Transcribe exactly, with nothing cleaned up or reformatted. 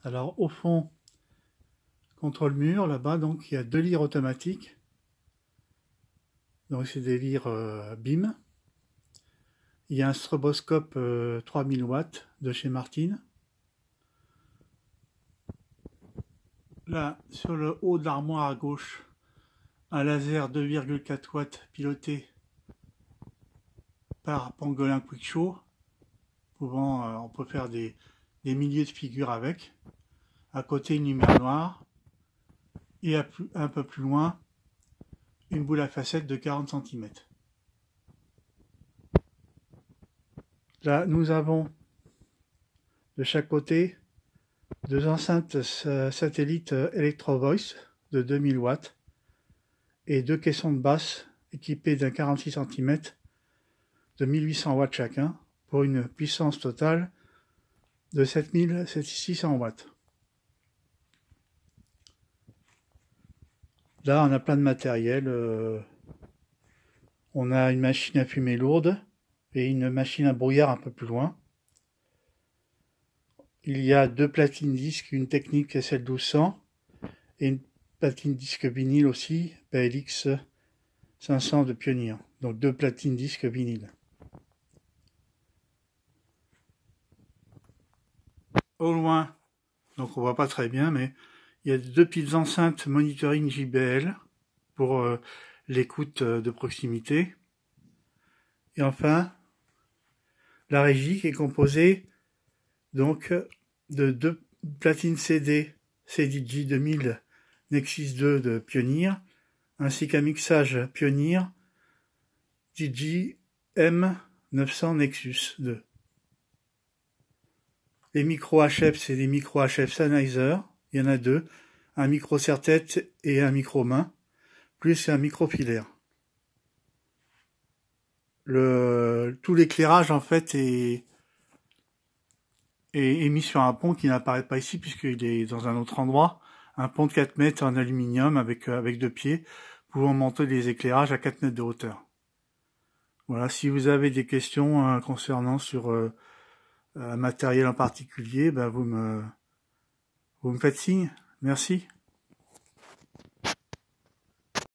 Alors au fond, contre le mur, là-bas, donc il y a deux lyres automatiques. Donc c'est des lyres euh, B I M. Il y a un stroboscope euh, trois mille watts de chez Martin. Là, sur le haut de l'armoire à gauche, un laser deux virgule quatre watts piloté par Pangolin Quickshow. Pouvant, euh, on peut faire des, des milliers de figures avec. À côté, une lumière noire. Et à plus, un peu plus loin, une boule à facettes de quarante centimètres. Là, nous avons de chaque côté deux enceintes satellites Electro Voice de deux mille watts et deux caissons de basse équipés d'un quarante-six centimètres de mille huit cents watts chacun pour une puissance totale de sept mille six cents watts. Là, on a plein de matériel. Euh, on a une machine à fumée lourde et une machine à brouillard un peu plus loin. Il y a deux platines disques, une technique S L douze cents et une platine disque vinyle aussi, P L X cinq cents de Pioneer. Donc deux platines disques vinyle. Au loin, donc on voit pas très bien, mais il y a deux petites enceintes monitoring J B L pour euh, l'écoute de proximité. Et enfin, la régie qui est composée donc de deux platines C D C D J deux mille Nexus deux de Pioneer, ainsi qu'un mixage Pioneer D J M neuf cents Nexus deux. Les micros H F, c'est des micros H F Sennheiser, il y en a deux, un micro serre-tête et un micro main, plus un micro filaire. Le, tout l'éclairage en fait est, est, est mis sur un pont qui n'apparaît pas ici puisqu'il est dans un autre endroit, un pont de quatre mètres en aluminium avec, avec deux pieds, pouvant monter les éclairages à quatre mètres de hauteur. Voilà, si vous avez des questions hein, concernant sur euh, un matériel en particulier, ben vous me, vous me faites signe. Merci.